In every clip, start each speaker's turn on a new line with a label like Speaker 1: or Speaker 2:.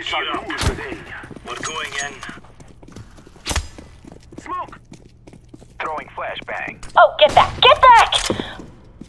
Speaker 1: shall lose today.
Speaker 2: We're going in.
Speaker 1: Smoke! Throwing flashbang.
Speaker 3: Oh, get back! Get back!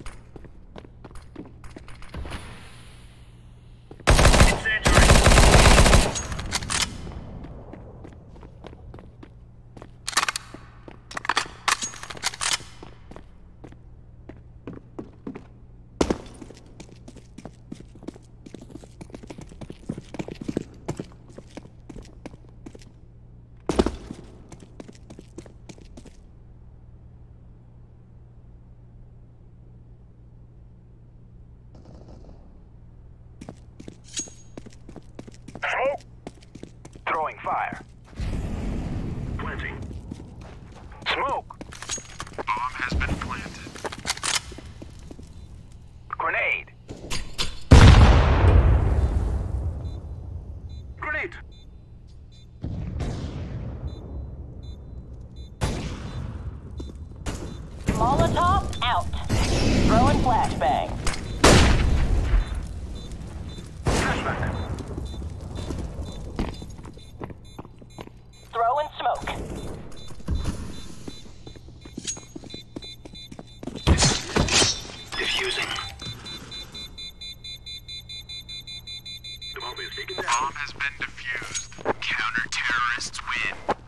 Speaker 1: Smoke! Throwing fire. Planting. Smoke!
Speaker 4: Bomb has been planted.
Speaker 1: Grenade. Grenade.
Speaker 3: Molotov out. Throwing flashbang.
Speaker 1: Flashback.
Speaker 3: Throwing smoke.
Speaker 1: Diffusing. The bomb is taken down.
Speaker 4: Bomb has been defused. Counter-terrorists win.